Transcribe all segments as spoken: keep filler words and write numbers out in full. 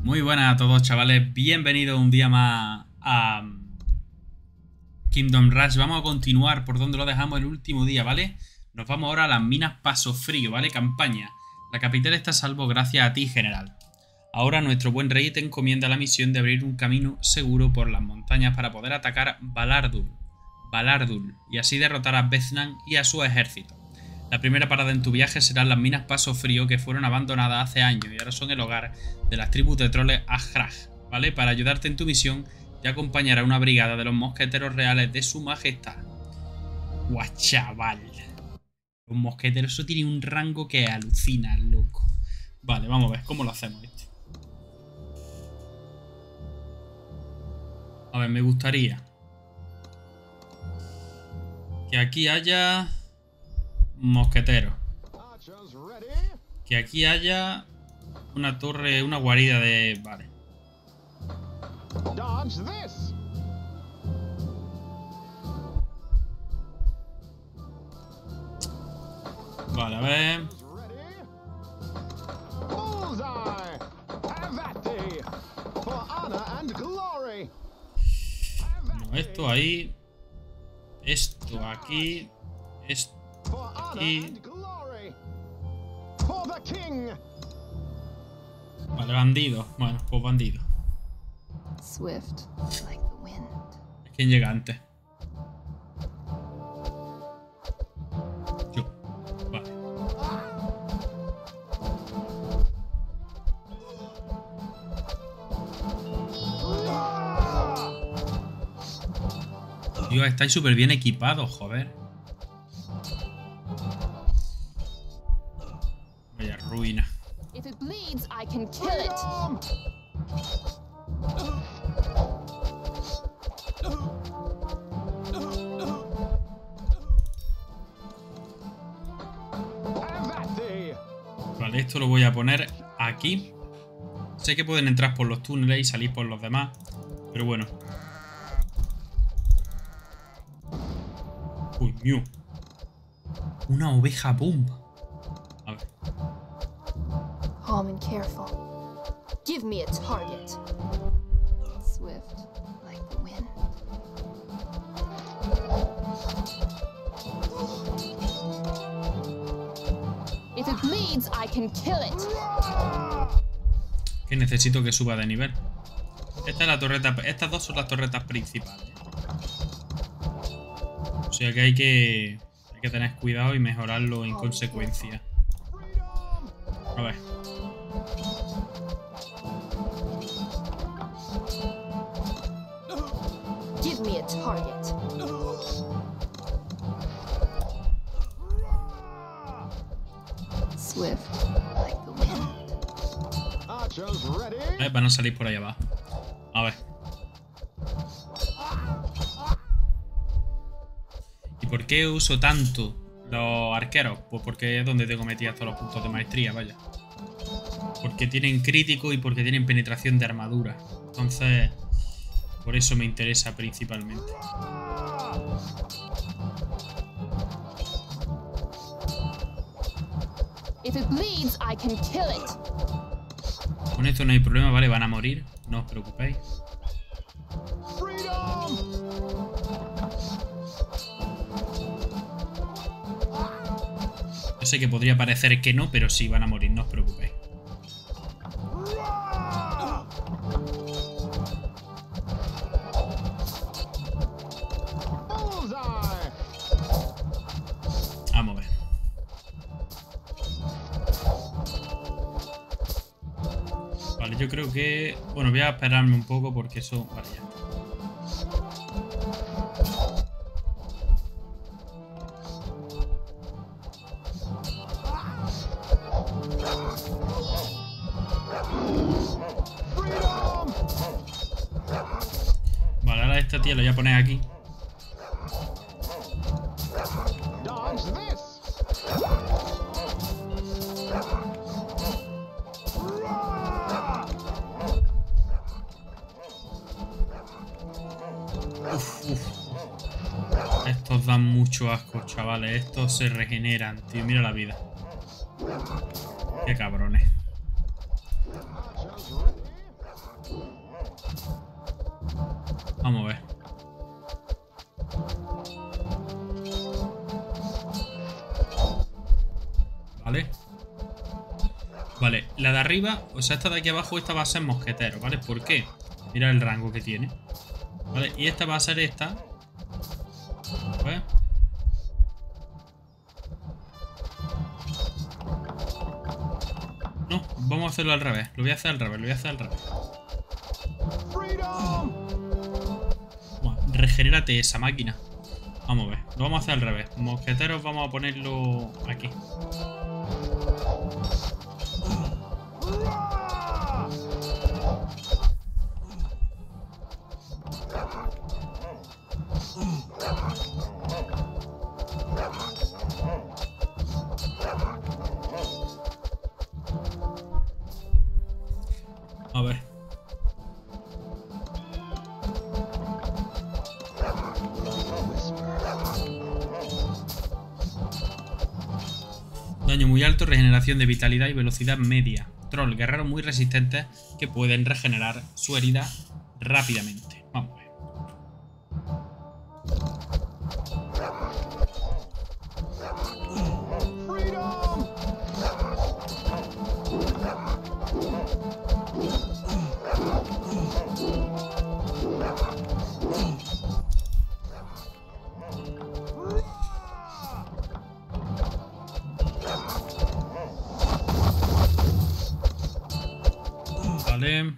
Muy buenas a todos, chavales. Bienvenidos un día más a Kingdom Rush. Vamos a continuar por donde lo dejamos el último día, ¿vale? Nos vamos ahora a las minas Paso Frío, ¿vale? Campaña. La capital está a salvo gracias a ti, general. Ahora nuestro buen rey te encomienda la misión de abrir un camino seguro por las montañas para poder atacar Balardul, Balardul y así derrotar a Beznan y a su ejército. La primera parada en tu viaje serán las minas Paso Frío, que fueron abandonadas hace años y ahora son el hogar de las tribus de troles Ajraj, ¿vale? Para ayudarte en tu misión te acompañará una brigada de los mosqueteros reales de su majestad. ¡Guau, chaval! Los mosqueteros, eso tiene un rango que alucina, loco. Vale, vamos a ver cómo lo hacemos esto. A ver, me gustaría que aquí haya mosqueteros. Que aquí haya una torre, una guarida de... Vale. Vale, a ver. No, esto ahí. Esto aquí. Esto aquí. Vale, bandido. Bueno, pues bandido. Swift, like the wind. ¿Quién llega antes? Yo. Vale. Dios, estáis súper bien equipados, joder. Vaya ruina. If it bleeds, I can kill it. Vale, esto lo voy a poner aquí. Sé que pueden entrar por los túneles y salir por los demás, pero bueno. Coño. Una oveja bomba. A ver. Calm and careful. Give me a target. Swift, like the wind. If it bleeds, I can kill it. Que necesito que suba de nivel. Esta es la torreta. Estas dos son las torretas principales. O sea que hay que, hay que tener cuidado y mejorarlo en consecuencia. A ver. Give me a target. Swift, like the wind. Eh, van a salir por ahí abajo. A ver. ¿Y por qué uso tanto los arqueros? Pues porque es donde tengo metidas todos los puntos de maestría, vaya. Porque tienen crítico y porque tienen penetración de armadura. Entonces, por eso me interesa principalmente. If it bleeds, I can kill it. Con esto no hay problema, ¿vale? Van a morir, no os preocupéis. Yo sé que podría parecer que no, pero sí, van a morir, no os preocupéis. Vamos a ver. Vale, yo creo que... Bueno, voy a esperarme un poco porque eso... Vale, ya. Vale, ahora esta tía la voy a poner aquí. Uf, uf. Estos dan mucho asco, chavales. Estos se regeneran, tío. Mira la vida. Qué cabrones. Vamos a ver. Vale. Vale, la de arriba, o sea, esta de aquí abajo, esta va a ser mosquetero, ¿vale? ¿Por qué? Mira el rango que tiene. Vale, y esta va a ser esta. ¿Ves? No, vamos a hacerlo al revés. Lo voy a hacer al revés, lo voy a hacer al revés. Bueno, regenérate esa máquina. Vamos a ver, lo vamos a hacer al revés. Mosqueteros vamos a ponerlo aquí. A ver. Daño muy alto, regeneración de vitalidad y velocidad media. Troll, guerreros muy resistentes que pueden regenerar su herida rápidamente. Vamos a ver. Vale.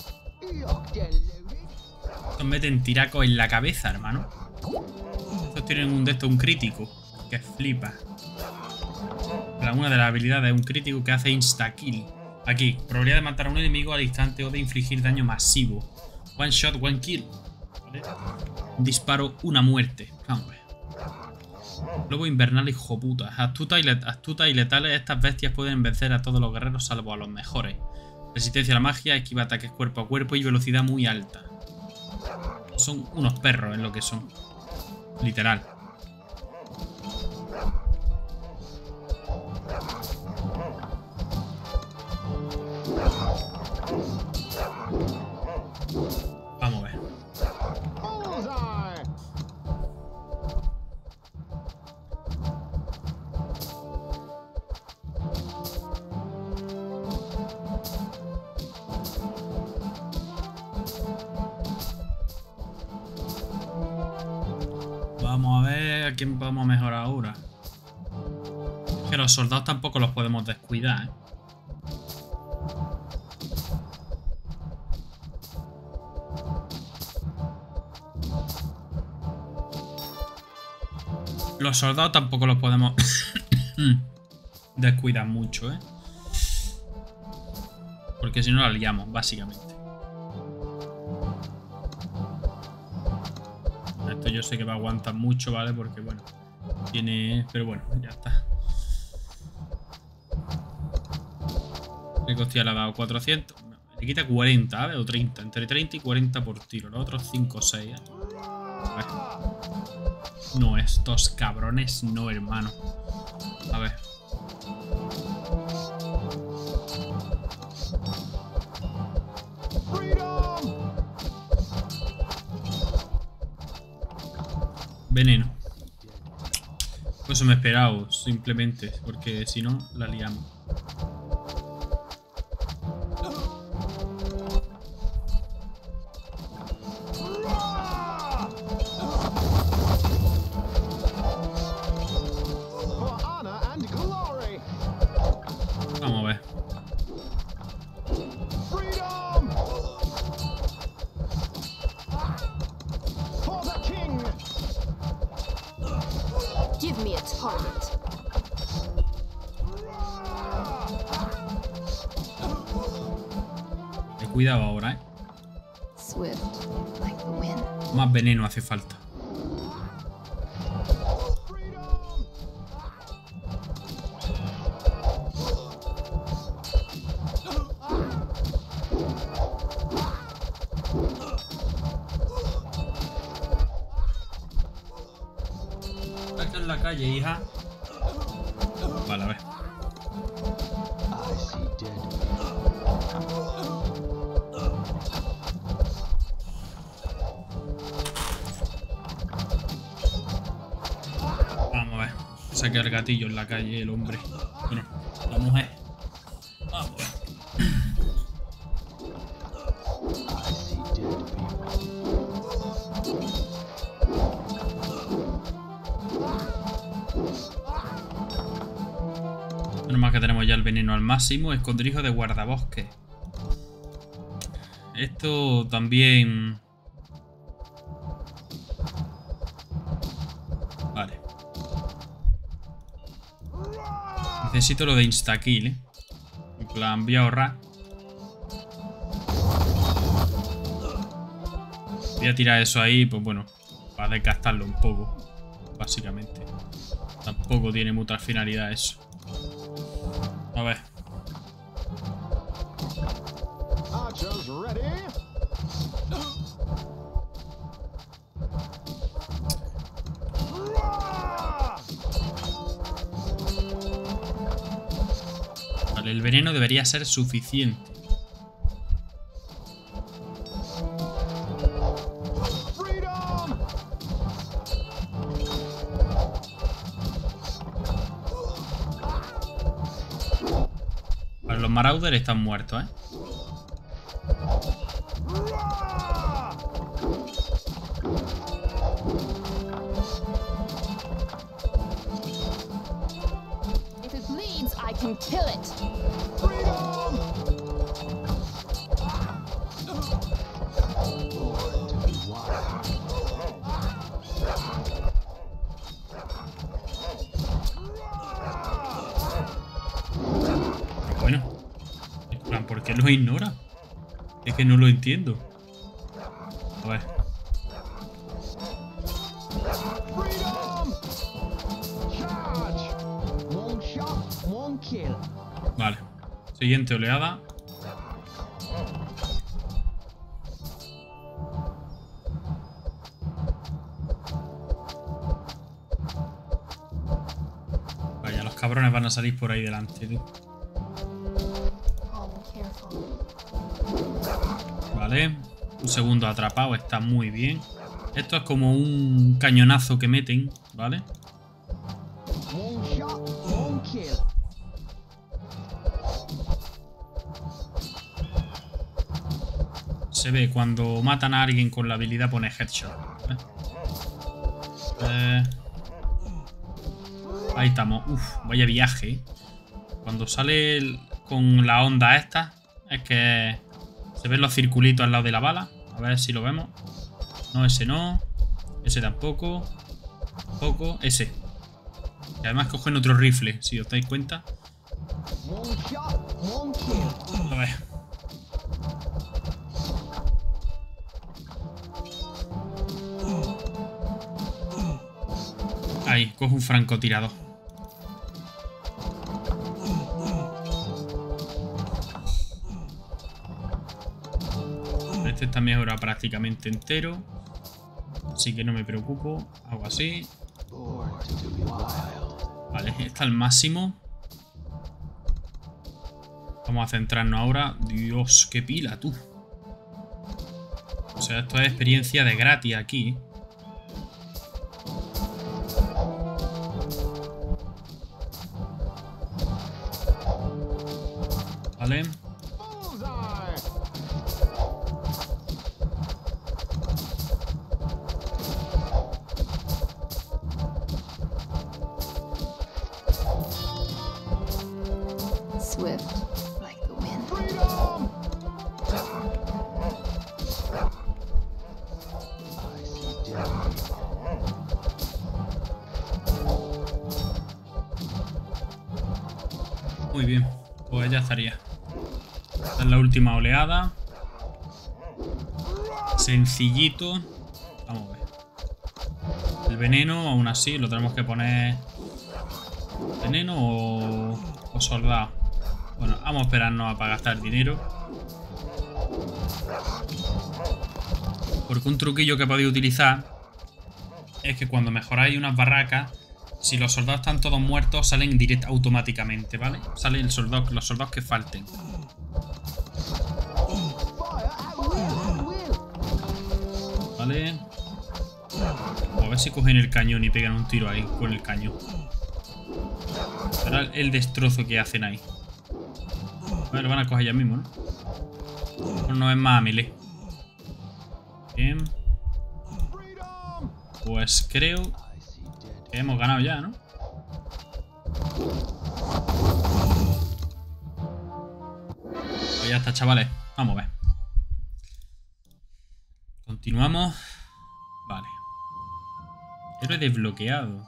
Estos meten tiracos en la cabeza, hermano. Estos tienen un de estos, un crítico. Que flipa. Una de las habilidades es un crítico que hace insta-kill. Aquí, probabilidad de matar a un enemigo al instante o de infligir daño masivo. One shot, one kill. ¿Vale? Un disparo, una muerte. Vamos a ver. Lobo invernal, hijo puta. Astutas y, astuta y letales, estas bestias pueden vencer a todos los guerreros salvo a los mejores. Resistencia a la magia, esquiva ataques cuerpo a cuerpo y velocidad muy alta. Son unos perros en lo que son. Literal. Vamos a ver. Vamos a ver a quién podemos mejorar ahora. Es que los soldados tampoco los podemos descuidar, ¿eh? Los soldados tampoco los podemos descuidar mucho, ¿eh? Porque si no la liamos, básicamente. Esto yo sé que va a aguantar mucho, ¿vale? Porque, bueno, tiene... Pero bueno, ya está. ¿Qué costilla le ha dado? cuatrocientos. Le quita cuarenta, ¿vale? O treinta. Entre treinta y cuarenta por tiro. Los otros cinco o seis, ¿eh? A ver. No, estos cabrones no, hermano. A ver. Veneno. Pues eso me he esperado, simplemente, porque si no, la liamos. Vamos a ver. Give me a target. Ten cuidado ahora, eh. Swift, like the wind. Más veneno hace falta. Está en la calle, hija. Vale, a ver. saque el gatillo en la calle el hombre. Bueno, la mujer. Vamos. Menos mal que tenemos ya el veneno al máximo. Escondrijo de guardabosques. Esto también... Vale. Necesito lo de instakill, ¿eh? En plan, voy a ahorrar. Voy a tirar eso ahí, pues bueno, para desgastarlo un poco, básicamente. Tampoco tiene mucha finalidad eso. A ver. Vale, el veneno debería ser suficiente. Vale, los Marauders están muertos, ¿eh? If it bleeds, I can kill it. Bueno, en plan, ¿por qué lo ignora? Es que no lo entiendo. A ver. Vale. Siguiente oleada. Vaya, los cabrones van a salir por ahí delante, tío. Vale. Un segundo atrapado, está muy bien. Esto es como un cañonazo que meten, ¿vale? Se ve cuando matan a alguien con la habilidad pone headshot, ¿vale? Eh, ahí estamos. Uf, vaya viaje. Cuando sale el, con la onda esta, es que se ven los circulitos al lado de la bala. A ver si lo vemos. No, ese no. Ese tampoco. Tampoco. Ese. Y además cogen otro rifle, si os dais cuenta. A ver. Ahí, coge un francotirador. Este está mejorado prácticamente entero. Así que no me preocupo. Hago así. Vale, está al máximo. Vamos a centrarnos ahora. Dios, qué pila, tú. O sea, esto es experiencia de gratis aquí. Vale. Swift, like the wind. Muy bien, pues ya estaría. Esta es la última oleada. Sencillito. Vamos a ver. El veneno, aún así, lo tenemos que poner... ¿Veneno o, o soldado? Bueno, vamos a esperarnos para gastar dinero. Porque un truquillo que podéis utilizar es que cuando mejoráis unas barracas, si los soldados están todos muertos, salen directo automáticamente, ¿vale? Salen el soldado, los soldados que falten. Vale. A ver si cogen el cañón y pegan un tiro ahí con el cañón. Ahora el destrozo que hacen ahí. A ver, lo van a coger ya mismo, ¿no? Pues no es más a melee. Bien. Pues creo que hemos ganado ya, ¿no? Pues ya está, chavales. Vamos a ver. Continuamos. Vale. Héroe desbloqueado.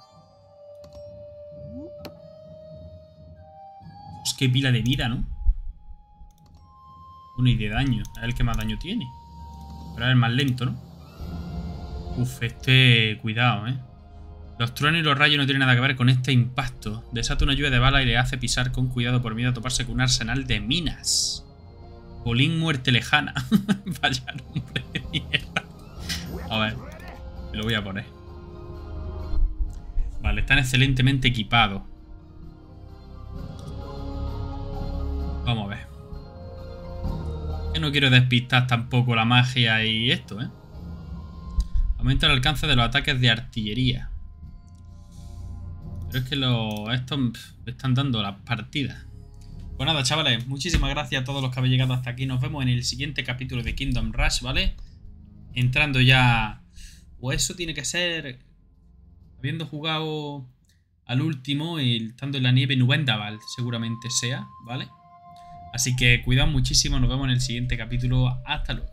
Pues qué pila de vida, ¿no? Uno y de daño. Es el que más daño tiene. Pero es el más lento, ¿no? Uf, este... Cuidado, ¿eh? Los truenos y los rayos no tienen nada que ver con este impacto. Desata una lluvia de bala y le hace pisar con cuidado por miedo a toparse con un arsenal de minas. Bolín muerte lejana. Vaya nombre de mierda. A ver, me lo voy a poner. Vale, están excelentemente equipados. Vamos a ver. Que no quiero despistar tampoco la magia y esto, ¿eh? Aumenta el alcance de los ataques de artillería. Pero es que los estos me están dando las partidas. Pues nada, chavales, muchísimas gracias a todos los que habéis llegado hasta aquí. Nos vemos en el siguiente capítulo de Kingdom Rush, ¿vale? Entrando ya... O eso tiene que ser... Habiendo jugado al último y estando en la nieve en Wendaval, seguramente sea, ¿vale? Así que cuidado muchísimo, nos vemos en el siguiente capítulo. Hasta luego.